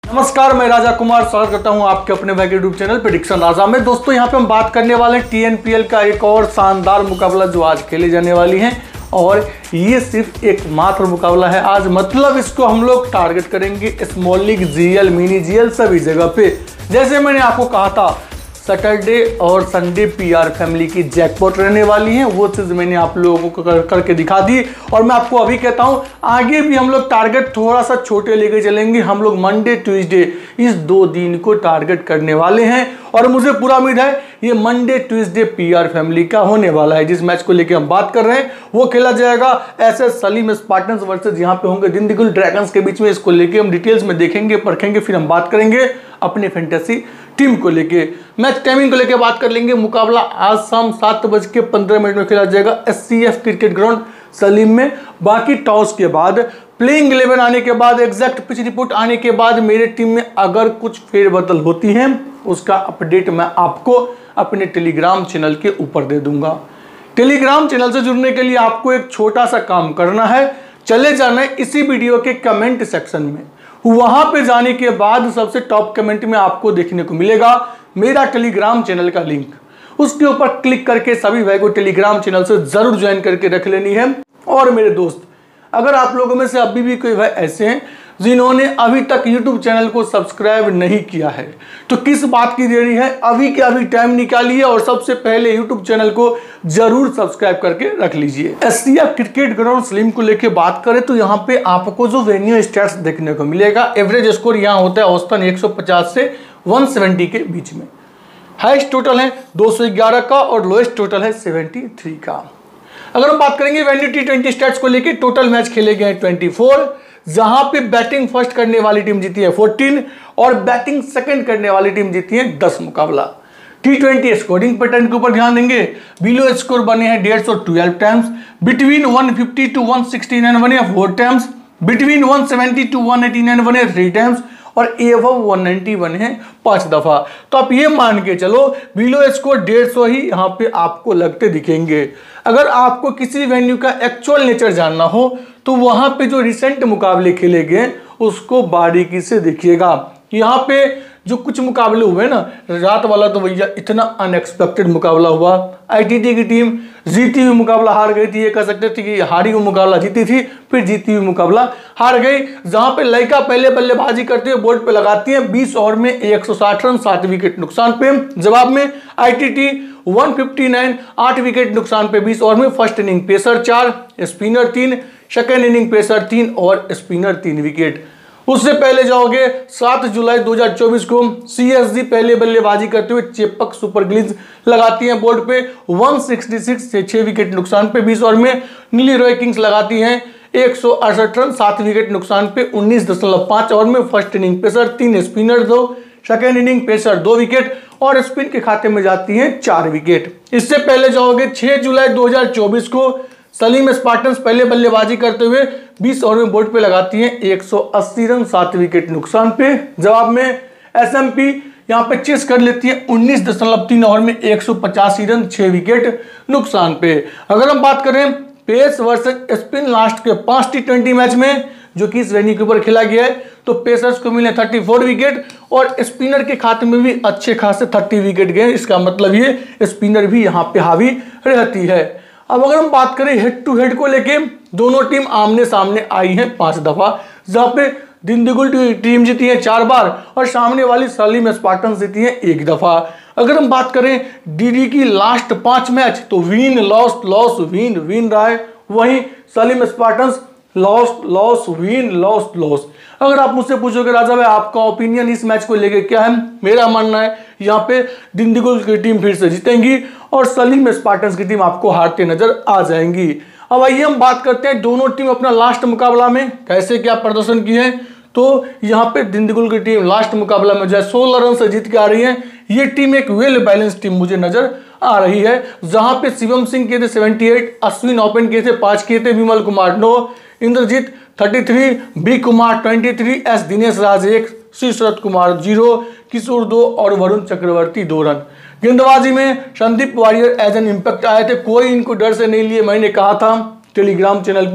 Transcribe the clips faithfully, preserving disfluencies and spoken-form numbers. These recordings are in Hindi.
नमस्कार, मैं राजा कुमार स्वागत करता हूं आपके अपने भाई के यूट्यूब चैनल प्रेडिक्शन राजा में। दोस्तों यहां पे हम बात करने वाले हैं टीएनपीएल का एक और शानदार मुकाबला जो आज खेले जाने वाली है और ये सिर्फ एक मात्र मुकाबला है आज। मतलब इसको हम लोग टारगेट करेंगे small league, GL, mini GL सभी जगह पे। जैसे मैंने आपको कहा था सैटरडे और संडे पीआर फैमिली की जैकपॉट रहने वाली है, वो चीज़ मैंने आप लोगों को कर, करके दिखा दी। और मैं आपको अभी कहता हूँ आगे भी हम लोग टारगेट थोड़ा सा छोटे लेके चलेंगे। हम लोग मंडे ट्यूसडे इस दो दिन को टारगेट करने वाले हैं और मुझे पूरा उम्मीद है ये मंडे ट्यूसडे पीआर फैमिली का होने वाला है। जिस मैच को लेके हम बात कर रहे हैं वो खेला जाएगा एसएस सलीम स्पार्टन्स वर्सेस यहाँ पे होंगे दिंडीगुल ड्रैगन्स के बीच में। इसको लेके हम डिटेल्स में देखेंगे, परखेंगे, फिर हम बात करेंगे अपनी फैंटेसी टीम को लेके। मैच टाइमिंग को लेके बात कर लेंगे। मुकाबला आज शाम सात बज के पंद्रह मिनट में खेला जाएगा एससीएफ क्रिकेट ग्राउंड सलीम में। बाकी टॉस के बाद, प्लेइंग इलेवन आने के बाद, एग्जैक्ट पिच रिपोर्ट आने के बाद मेरे टीम में अगर कुछ फेरबदल होती है उसका अपडेट मैं आपको अपने टेलीग्राम चैनल के ऊपर दे दूंगा। टेलीग्राम चैनल से जुड़ने के लिए आपको एक छोटा सा काम करना है, चले जाना है इसी वीडियो के कमेंट सेक्शन में। वहां पे जाने के बाद सबसे टॉप कमेंट में आपको देखने को मिलेगा मेरा टेलीग्राम चैनल का लिंक। उसके ऊपर क्लिक करके सभी भाई को टेलीग्राम चैनल से जरूर ज्वाइन करके रख लेनी है। और मेरे दोस्त, अगर आप लोगों में से अभी भी कोई भाई ऐसे हैं जिन्होंने अभी तक यूट्यूब चैनल को सब्सक्राइब नहीं किया है तो किस बात की देरी है, अभी के अभी टाइम निकालिए और सबसे पहले यूट्यूब चैनल को जरूर सब्सक्राइब करके रख लीजिए। एससीएफ क्रिकेट ग्राउंड सलीम को लेके बात करें तो यहाँ पे आपको जो वेन्यू स्टैट्स देखने को मिलेगा, एवरेज स्कोर यहाँ होता है औसतन एक सौ पचास से एक सौ सत्तर के बीच में। हाईएस्ट टोटल है दो सौ ग्यारह का और लोएस्ट टोटल है तिहत्तर का। अगर हम बात करेंगे वेन्यू टी ट्वेंटी स्टैट्स को लेके, टोटल मैच खेले गए हैं चौबीस, जहां पे बैटिंग फर्स्ट करने वाली टीम जीती है चौदह और बैटिंग सेकंड करने वाली टीम जीती है दस मुकाबला। टी ट्वेंटी स्कोरिंग पैटर्न के ऊपर ध्यान देंगे। बिलो स्कोर बने हैं डेढ़ सौ ट्वेल्व टाइम्स, बिटवीन एक सौ पचास टू एक सौ उनहत्तर बने हैं फोर टाइम्स, बिटवीन एक सौ सत्तर टू एक सौ नवासी बने हैं थ्री टाइम्स और एवव एक सौ नब्बे बने हैं पांच दफा। तो आप ये मान के चलो बिलो स्कोर डेढ़ सौ ही यहाँ पे आपको लगते दिखेंगे। अगर आपको किसी वेन्यू का एक्चुअल नेचर जानना हो तो वहां पे जो रिसेंट मुकाबले खेले गए उसको बारीकी से देखिएगा। यहाँ पे जो कुछ मुकाबले हुए ना, रात वाला तो भैया इतना अनएक्सपेक्टेड मुकाबला हुआ। आईटीटी की टीम जीती हुई मुकाबला हार गई थी, ये कह सकते थे कि हारी हुई मुकाबला जीती थी, फिर जीती हुई मुकाबला हार गई। जहां पे लड़का पहले बल्लेबाजी करते हुए बोर्ड पे लगाती है बीस ओवर में एक सौ साठ रन, सात विकेट नुकसान पे। जवाब में आईटीटी एक सौ उनसठ, आठ विकेट नुकसान पे बीस ओवर में। फर्स्ट इनिंग पेसर चार, स्पिनर तीन, सेकेंड इनिंग पेसर तीन और स्पिनर तीन विकेट। उससे पहले जाओगे सात जुलाई दो हज़ार चौबीस को सीएसजी पहले बल्लेबाजी करते हुए चेपक सुपर ग्लिज लगाती हैं बोर्ड पे एक सौ छियासठ से छह विकेट नुकसान पे बीस ओवर में। नीली रॉय किंग्स लगाती हैं एक सौ अड़सठ रन, सात विकेट नुकसान पे उन्नीस दशमलव पाँच ओवर में। फर्स्ट इनिंग पेसर तीन, स्पिनर दो, सेकेंड इनिंग पेसर दो विकेट और स्पिन के खाते में जाती हैं चार विकेट। इससे पहले जाओगे छह जुलाई दो हज़ार चौबीस को सलीम स्पार्टन्स पहले बल्लेबाजी करते हुए बीस ओवर में बोर्ड पे लगाती हैं एक सौ अस्सी रन, सात विकेट नुकसान पे। जवाब में एसएमपी यहां पे चेस कर लेती है उन्नीस दशमलव तीन ओवर में एक सौ पचासी रन, छह विकेट नुकसान पे। अगर हम बात करें पेस वर्सेस स्पिन लास्ट के पांच टी ट्वेंटी मैच में जो कि इस वेन्यू के ऊपर खेला गया है तो पेसर्स को मिले चौंतीस विकेट और स्पिनर के खाते में भी अच्छे खासे तीस विकेट गए। इसका मतलब ये स्पिनर भी यहाँ पे हावी रहती है। अब अगर हम बात करें हेड टू हेड को लेके, दोनों टीम आमने सामने आई हैं पांच दफा, जहां पे दिंडीगुल टीम जीती है चार बार और सामने वाली सलीम स्पार्टन्स जीती है एक दफा। अगर हम बात करें डीडी की लास्ट पांच मैच तो win loss loss win win रहा है, वहीं Salem spartans loss loss win loss loss. अगर आप मुझसे पूछोगे राजा भाई आपका ओपिनियन इस मैच को लेके क्या है, मेरा मानना है यहाँ पे दिंडीगुल की टीम फिर से जीतेंगी और सलीम स्पार्टन्स की टीम आपको हारते नजर आ जाएंगी। अब आइए हम बात करते हैं दोनों टीम अपना लास्ट मुकाबला में कैसे क्या प्रदर्शन किए हैं। तो यहाँ पे दिंडीगुल की टीम लास्ट मुकाबला में जो है सोलह रन से जीत के आ रही है। ये टीम एक वेल बैलेंस टीम मुझे नजर आ रही है, जहां पे शिवम सिंह के थे अठहत्तर, अश्विन ओपन के थे पांच किए थे, विमल कुमार नौ, इंद्रजीत तैंतीस, बी कुमार तेईस, एस दिनेश राज एक, श्री शरद कुमार जीरो, किशोर दो और वरुण चक्रवर्ती दो रन। गेंदबाजी में Sandeep Warrier as an impact आए थे, कोई इनको डर से नहीं लिए। मैंने कहा था टेलीग्राम चैनल पे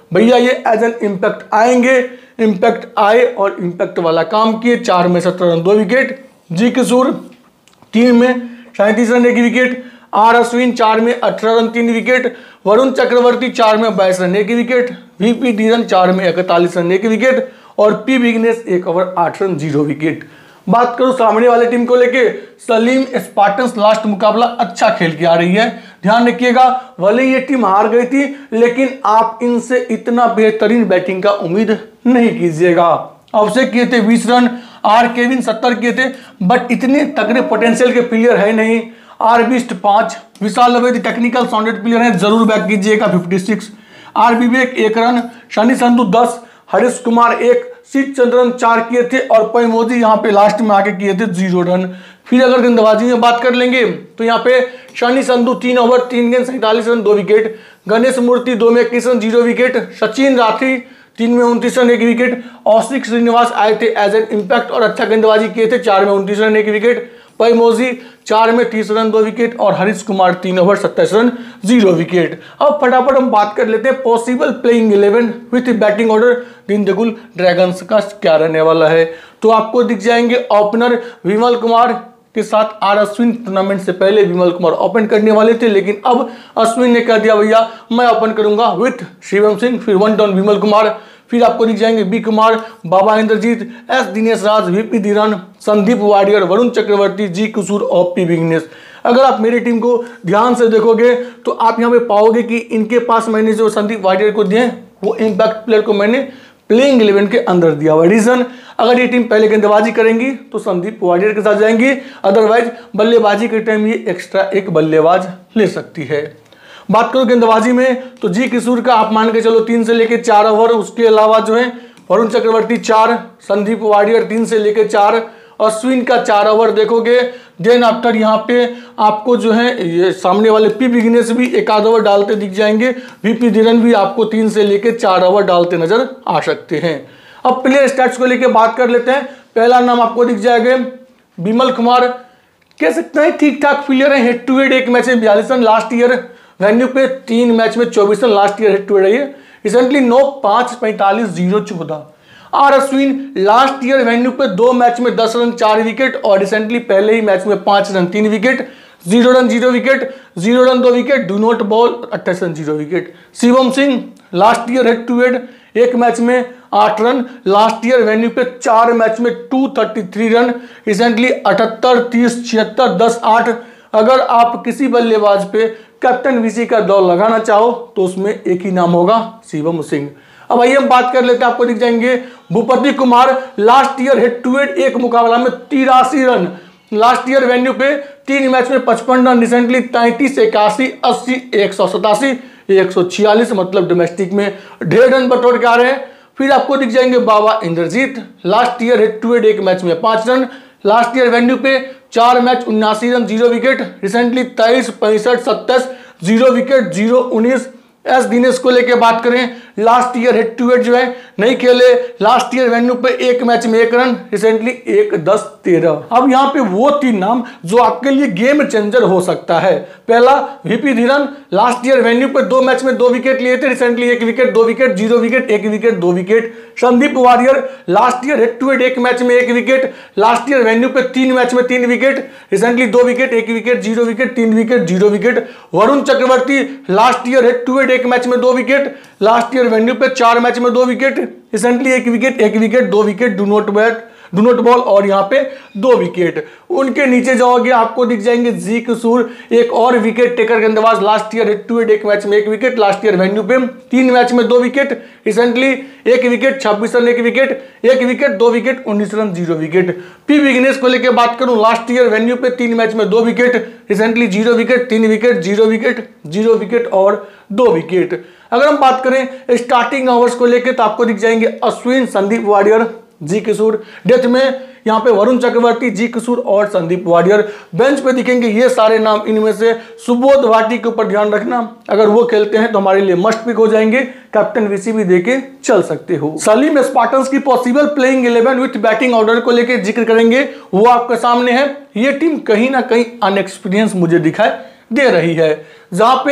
भैया ये एज एन इम्पैक्ट आएंगे, इम्पैक्ट आए और इम्पैक्ट वाला काम किए। चार में सत्रह रन दो विकेट, जी किशोर तीन में सैंतीस रन एक विकेट, आर अश्विन चार में अठारह रन तीन विकेट, वरुण चक्रवर्ती चार में बाईस रन एक विकेट, वीपी धीरन चार में इकतालीस रन एक विकेट और पी विघ्नेश एक ओवर आठ रन जीरो विकेट। बात करूं सामने वाले टीम को लेके, सलीम स्पार्टन्स लास्ट मुकाबला अच्छा खेल के आ रही है। ध्यान रखिएगा, भले ये टीम हार गई थी लेकिन आप इनसे इतना बेहतरीन बैटिंग का उम्मीद नहीं कीजिएगा। अभिषेक किए थे बीस रन, आर केविन सत्तर किए थे, बट इतने तगड़े पोटेंशियल के प्लेयर है नहीं। आर बिस्ट पांच, Vishal Dwivedi technical sounded player है, जरूर बैक कीजिएगा छप्पन। आर विवेक एक रन, शनि संधू दस, हरीश कुमार एक, शीत चंद्रन चार किए थे और पैमोजी यहाँ पे लास्ट में आके किए थे जीरो रन। फिर अगर गेंदबाजी में बात कर लेंगे तो यहाँ पे शनि संधू तीन ओवर तीन गेंद सैंतालीस रन दो विकेट, गणेश मूर्ति दो में इक्कीस run zero wicket, Sachin Rathi तीन में उनतीस रन एक विकेट, औशिक श्रीनिवास आए थे एज एन इम्पैक्ट और अच्छा गेंदबाजी किए थे, चार में उनतीस रन एक विकेट, पैमोजी चार में तीस रन दो विकेट और हरीश कुमार तीन ओवर सत्ताईस रन जीरो विकेट। अब फटाफट हम बात कर लेते हैं possible playing eleven with batting order Dindigul dragons का क्या रहने वाला है। तो आपको दिख जाएंगे ओपनर विमल कुमार के साथ आर अश्विन। टूर्नामेंट से पहले विमल कुमार ओपन करने वाले थे लेकिन अब अश्विन ने कह दिया भैया मैं ओपन करूंगा विथ शिवम सिंह। फिर वन डाउन विमल कुमार, फिर आपको दिख जाएंगे B Kumar, Baba Indrajith, S Dinesh Raj, VP Dheeran, Sandeep Wadiyar, Varun Chakravarthy, G Kishore और पी विघ्नेश। अगर आप मेरी टीम को ध्यान से देखोगे तो आप यहाँ पे पाओगे कि इनके पास मैंने जो संदीप वाडियर को दिए वो इम्पैक्ट प्लेयर को मैंने प्लेइंग इलेवन के अंदर दिया हुआ। रीजन, अगर ये टीम पहले गेंदबाजी करेंगी तो संदीप वाडियर के साथ जाएंगी, अदरवाइज बल्लेबाजी के टाइम ये एक्स्ट्रा एक बल्लेबाज ले सकती है। बात करो गेंदबाजी में तो जी किशोर का आप मान के चलो तीन से लेके चार ओवर, उसके अलावा जो है वरुण चक्रवर्ती चार, संदीप वाडियर तीन से लेके चार, अश्विन का चार ओवर देखोगे। देन आफ्टर यहाँ पे आपको जो है ये सामने वाले पी विघ्नेश भी एक आध ओवर डालते दिख जाएंगे, वीपी धीरन भी आपको तीन से लेके चार ओवर डालते नजर आ सकते हैं। अब प्लेयर स्टैट्स को लेके बात कर लेते हैं। पहला नाम आपको दिख जाएगा विमल कुमार, कह सकते हैं ठीक ठाक प्लेयर है, हेड टू हेड एक मैच में बयालीस रन, लास्ट ईयर वेन्यू पे तीन मैच में चौबीस run last year head to head रही है। रिसेंटली नौ पांच पैंतालीस जीरो चौदह। R Ashwin last year venue पे दो मैच में दस रन चार विकेट और रिसेंटली पहले ही मैच में पांच रन तीन wicket, zero run zero wicket, zero run दो विकेट, डू नॉट बॉल अट्ठाईस run zero wicket. Shivam Singh last year head to head एक मैच में आठ रन, लास्ट ईयर वेन्यू पे चार मैच में two thirty three run, recently अठहत्तर तीस छिहत्तर दस आठ। अगर आप किसी बल्लेबाज पे कैप्टन वीसी का दौर लगाना चाहो तो उसमें एक ही नाम होगा, शिवम सिंह। अब आइए हम बात कर लेते हैं, आपको दिख जाएंगे Bhupathi Kumar, last year head to head एक मुकाबला में तिरासी रन, लास्ट ईयर वेन्यू पे तीन मैच में पचपन रन, रिसेंटली तैंतीस इक्यासी अस्सी एक सौ सतासी एक सौ छियालीस, मतलब डोमेस्टिक में ढेर रन बटोर के आ रहे हैं। फिर आपको दिख जाएंगे Baba Indrajith, last year head to head एक मैच में पांच रन, लास्ट ईयर वेन्यू पे चार मैच उन्नासी रन जीरो विकेट, रिसेंटली तेईस पैंसठ सत्ताईस जीरो विकेट जीरो उन्नीस। एस दिनेश को लेके बात करें, last year head to head जो है नहीं खेले, लास्ट ईयर वेन्यू पे एक मैच में एक रन, रिसेंटली एक दस तेरह। अब यहाँ पे वो तीन नाम जो आपके लिए गेम चेंजर हो सकता है। पहला VP Dheeran, last year venue पे दो मैच में दो विकेट लिए थे, रिसेंटली एक विकेट दो विकेट जीरो विकेट एक विकेट दो wicket. Sandeep Wadiyar, last year head to head एक मैच में एक विकेट, लास्ट ईयर वेन्यू पे तीन मैच में तीन विकेट, रिसेंटली दो विकेट एक विकेट जीरो विकेट तीन wicket zero wicket. Varun Chakravarthy, last year head to head एक मैच में दो विकेट, लास्ट ईयर वेन्यू पे चार मैच में दो विकेट, रिसेंटली एक विकेट एक विकेट दो wicket, do not bat do not bowl और यहाँ पे दो विकेट। उनके नीचे जाओगे आपको दिख जाएंगे जी किशोर, एक और विकेट टेकर गेंदबाज, last year head to head एक मैच में एक विकेट, लास्ट ईयर वेन्यू पे तीन मैच में दो विकेट, रिसेंटली एक विकेट छब्बीस रन एक विकेट एक विकेट दो विकेट उन्नीस run zero wicket. P Vignesh को लेकर बात करूं, लास्ट ईयर वेन्यू पे तीन मैच में दो विकेट, रिसेंटली जीरो विकेट तीन wicket zero wicket zero wicket और दो विकेट। अगर हम बात करें स्टार्टिंग आवर्स को लेकर तो आपको दिख जाएंगे अश्विन, संदीप वाडियर, जी किशोर। डेथ में यहाँ पे वरुण चक्रवर्ती, जी किशोर और संदीप वाडियर। बेंच पे दिखेंगे ये सारे नाम, इनमें से सुबोध भाटी के ऊपर ध्यान रखना, अगर वो खेलते हैं तो हमारे लिए मस्ट पिक हो जाएंगे, कैप्टन वीसी भी देके चल सकते हो। सलीम स्पार्टन्स की possible playing eleven with batting order को लेकर जिक्र करेंगे, वो आपके सामने है। ये टीम कहीं ना कहीं अनएक्सपीरियंस मुझे दिखाई दे रही है, जहां पे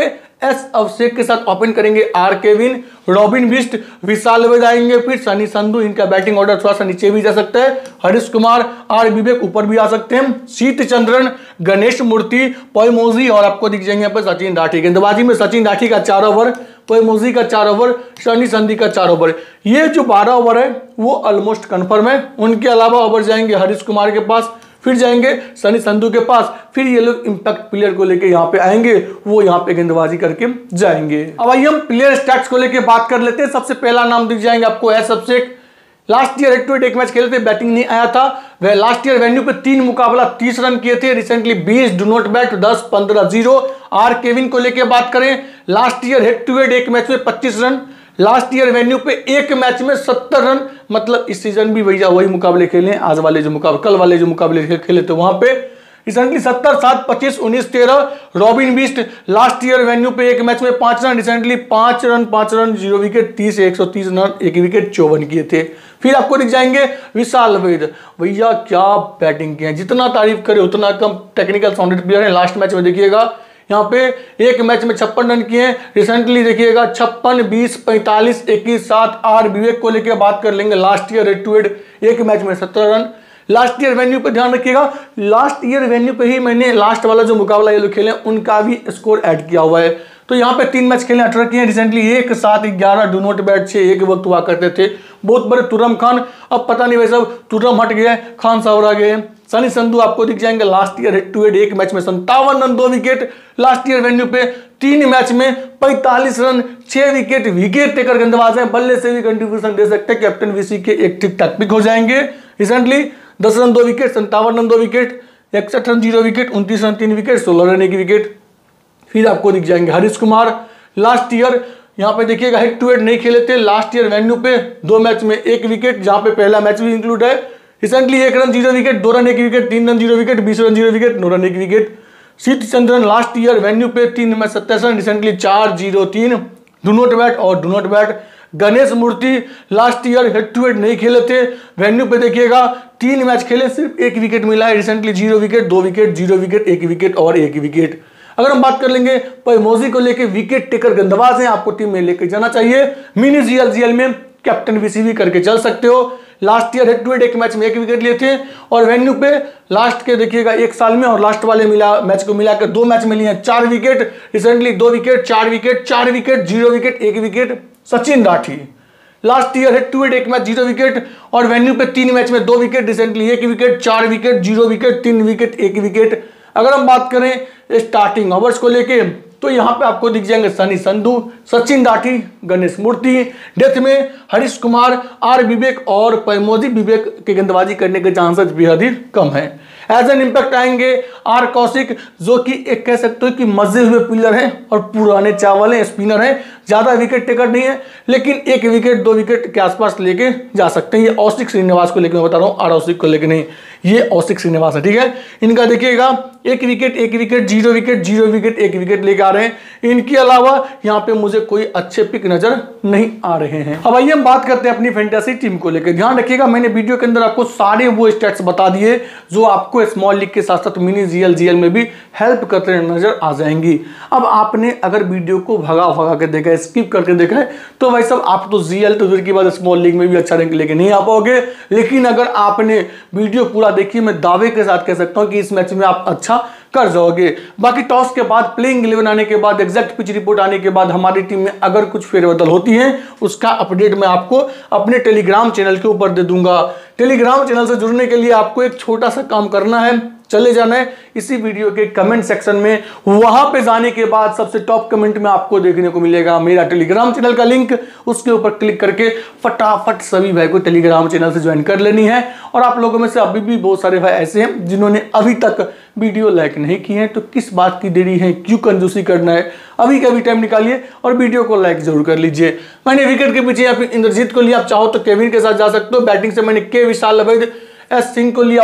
एस अभिषेक के साथ ओपन करेंगे R Kevin, Robin Bisht, Vishal अवैध आएंगे, फिर सनी संधू, इनका बैटिंग ऑर्डर थोड़ा सा नीचे भी जा सकता है, हरीश कुमार, आर विवेक ऊपर भी आ सकते हैं, शीत चंद्रन, गणेश मूर्ति, पोयमोजी और आपको दिख जाएंगे यहाँ पे सचिन राठी। गेंदबाजी में सचिन राठी का चार ओवर, पोयमोजी का चार ओवर, सनी संधू का चार ओवर। ये जो बारह ओवर है वो ऑलमोस्ट कंफर्म है। उनके अलावा ओवर जाएंगे हरीश कुमार के पास, फिर जाएंगे सनी संधू के पास, फिर ये लोग इंपैक्ट प्लेयर को लेके यहाँ पे आएंगे, वो यहाँ पे गेंदबाजी करके जाएंगे। अब आइए हम प्लेयर स्टैट्स को लेके बात कर लेते हैं। सबसे पहला नाम दिख जाएंगे आपको S Abhishek. Last year head to head एक मैच खेले थे, बैटिंग नहीं आया था। वह लास्ट ईयर वेन्यू पे तीन मुकाबला तीस रन किए थे, रिसेंटली बीस, डू नॉट बैट दस, पंद्रह, जीरो। आर केविन को लेके बात करें, last year head to head एक मैच में पच्चीस रन, लास्ट ईयर वेन्यू पे एक मैच में सत्तर रन, मतलब इस सीजन भी भैया वही मुकाबले खेले हैं, आज वाले जो मुकाबले कल वाले जो मुकाबले खेले थे वहां पे रिसेंटली सत्तर, सात, पच्चीस, उन्नीस, तेरह। Robin Bisht last year venue पे एक मैच में पांच रन, रिसेंटली पांच रन पांच रन जीरो विकेट, तीस, एक सौ तीस रन, एक विकेट, चौवन किए थे। फिर आपको दिख जाएंगे विशाल अवैध, भैया क्या बैटिंग की है, जितना तारीफ करे उतना कम, टेक्निकल साउंडेड प्लेयर है। लास्ट मैच में देखिएगा यहाँ पे एक मैच में छप्पन रन किए, रिसेंटली देखिएगा छप्पन, बीस, पैंतालीस, इक्कीस, सात। आर विवेक को लेकर बात कर लेंगे, last year head to head एक मैच में सत्तर रन। लास्ट ईयर वेन्यू पे ध्यान रखिएगा, लास्ट ईयर वेन्यू पे ही मैंने लास्ट वाला जो मुकाबला ये लोग खेले उनका भी स्कोर ऐड किया हुआ है। तो यहाँ पे तीन मैच खेले, अठारह किए, रिसेंटली एक, सात, ग्यारह, डू नॉट बैट छह, एक वक्त हुआ करते थे बहुत बड़े तुर्रम खान, अब पता नहीं भाई साहब तुर्रम हट गया, खान साहब आ गए। सनी संधू आपको दिख जाएंगे, last year head to head एक मैच में संतावन रन, दो विकेट, लास्ट ईयर वेन्यू पे तीन मैच में पैंतालीस रन, छह विकेट, विकेट टेकर गेंदबाज है, बल्ले से भी कंट्रीब्यूशन दे सकते हैं, कैप्टन वीसी के एक ठीक ठाक पिक हो जाएंगे। रिसेंटली दस रन, दो विकेट, संतावन रन, दो विकेट, इकसठ रन, जीरो विकेट, उनतीस रन, तीन विकेट, सोलह रन, एक विकेट। फिर आपको दिख जाएंगे हरीश कुमार, लास्ट ईयर यहाँ पे देखिएगा हेड टू हेड नहीं खेले थे, लास्ट ईयर वेन्यू पे दो मैच में एक विकेट, जहां पे पहला मैच भी इंक्लूड है। रिसेंटली एक रन, जीरो विकेट, दो रन, एक विकेट, तीन रन, जीरो विकेट, बीस रन, जीरो विकेट, नौ रन, एक wicket. Sheeth Chandran last year venue पे तीन मैच सत्ताईस रन, रिसेंटली चार, जीरो, तीन, डू नॉट बैट और do not bat. Ganesh Murthy last year head to head नहीं खेले थे, वेन्यू पे देखिएगा तीन मैच खेले, सिर्फ एक विकेट मिला है, रिसेंटली जीरो विकेट, दो विकेट, जीरो विकेट, एक विकेट और एक विकेट। अगर हम बात कर लेंगे पोयमोजी को लेके, विकेट टेकर गेंदबाज हैं, आपको टीम में लेके जाना चाहिए। मिनी जीएल जीएल में कैप्टन वीसी भी करके चल सकते हो। Last year head to head एक मैच में एक विकेट लिए थे और वेन्यू पे लास्ट के देखिएगा एक साल में और लास्ट वाले मिला मैच को मिलाकर दो मैच में लिए हैं चार विकेट, रिसेंटली दो विकेट, चार विकेट, चार विकेट, जीरो विकेट, एक wicket. Sachin Rathi last year head to head एक मैच जीरो विकेट और वेन्यू पे तीन मैच में दो विकेट, रिसेंटली एक विकेट, चार विकेट, जीरो विकेट, तीन विकेट, एक विकेट। अगर हम बात करें स्टार्टिंग ओवर्स को लेके तो यहाँ पे आपको दिख जाएंगे सनी संधू, सचिन राठी, गणेश मूर्ति। डेथ में हरीश कुमार, आर विवेक और पोयमोजी विवेक के गेंदबाजी करने के चांसेस बेहद ही कम है। एज एन इंपैक्ट आएंगे आर कौशिक, जो कि एक कह सकते हो कि मजे हुए प्लेयर हैं और पुराने चावल हैं, स्पिनर हैं, ज्यादा विकेट टेकर नहीं है लेकिन एक विकेट दो विकेट के आसपास लेके जा सकते हैं। ये औसिक श्रीनिवास को लेकर मैं बता रहा हूँ, आर औसिक को लेकर नहीं, ये औसिक श्रीनिवास है, ठीक है। इनका देखिएगा एक विकेट, एक wicket, zero wicket, zero wicket, एक विकेट लेके आ रहे हैं। इनके अलावा यहाँ पे मुझे कोई अच्छे पिक नजर नहीं आ रहे हैं। अब आइए हम बात करते हैं अपनी फैंटेसी टीम को लेकर। ध्यान रखिएगा मैंने वीडियो के अंदर आपको सारे वो स्टैट्स बता दिए जो आपको स्मॉल लीग के साथ साथ मिनी जीएल जीएल में भी हेल्प करते नजर आ जाएंगी। अब आपने अगर वीडियो को भगा भगा के देखा है, स्किप करके देखा है, तो भाई सब आप तो जीएल तो दूर की बात स्मॉल लीग में भी अच्छा रैंक लेके नहीं आ पाओगे। लेकिन अगर आपने वीडियो पूरा देखी, मैं दावे के साथ कह सकता हूं कि इस मैच में आप अच्छा कर जाओगे। बाकी टॉस के बाद, प्लेइंग इलेवन आने के बाद, एग्जैक्ट पिच रिपोर्ट आने के बाद हमारी टीम में अगर कुछ फेरबदल होती है उसका अपडेट मैं आपको अपने टेलीग्राम चैनल के ऊपर दे दूंगा। टेलीग्राम चैनल से जुड़ने के लिए आपको एक छोटा सा काम करना है, चले जाना है इसी वीडियो के कमेंट सेक्शन में। वहां पे जाने के बाद सबसे टॉप कमेंट में आपको देखने को मिलेगा मेरा टेलीग्राम चैनल का लिंक, उसके ऊपर क्लिक करके फटाफट सभी भाई को टेलीग्राम चैनल से ज्वाइन कर लेनी है। और आप लोगों में से अभी भी बहुत सारे भाई ऐसे हैं जिन्होंने अभी तक वीडियो लाइक नहीं की है, तो किस बात की देरी है, क्यों कंजूसी करना है, अभी का भी टाइम निकालिए और वीडियो को लाइक जरूर कर लीजिए। मैंने विकेट के पीछे यहाँ पे इंद्रजीत को लिया, आप चाहो तो केविन के साथ जा सकते हो। बैटिंग से मैंने के विशाल अवैध, एस सिंह को लिया हुआ है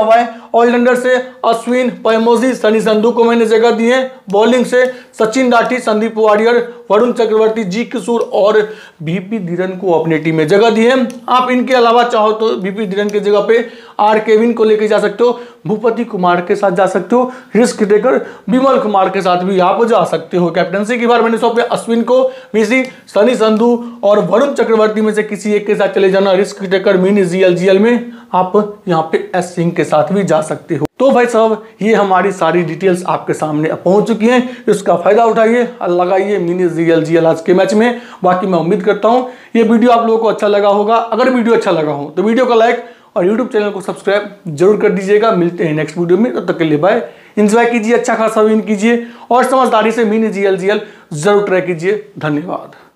ऑलराउंडर से अश्विन, पैमोजी, सनी संधू को मैंने जगह दी है। बॉलिंग से सचिन राठी, संदीप वारियर, वरुण चक्रवर्ती, जी किशोर और बीपी धीरन को अपनी टीम में जगह दी है। आप इनके अलावा चाहो तो बीपी धीरन की जगह पे आर केविन को लेकर जा सकते हो, भूपति कुमार के साथ जा सकते हो, रिस्क टेकर विमल कुमार के साथ भी आप जा सकते हो। कैप्टनसी की बार मैंने सौंपे अश्विन को, बीसी, सनी संधू और वरुण चक्रवर्ती में से किसी एक के साथ चले जाना। Risk taker mini GL GL में आप यहाँ पे एस सिंह के साथ भी जा सकते हो। तो भाई साहब ये हमारी सारी डिटेल्स आपके सामने पहुंच चुकी हैं, इसका फायदा उठाइए और लगाइए मिनी जीएल जीएल आज के मैच में। बाकी मैं उम्मीद करता हूं ये वीडियो आप लोगों को अच्छा लगा होगा। अगर वीडियो अच्छा लगा हो तो वीडियो को लाइक और यूट्यूब चैनल को सब्सक्राइब जरूर कर दीजिएगा। मिलते हैं नेक्स्ट वीडियो में, तब तक के लिए बाय। एंजॉय कीजिए, अच्छा खासा विन कीजिए और समझदारी से मिनी जीएल जीएल जरूर ट्राई कीजिए। धन्यवाद।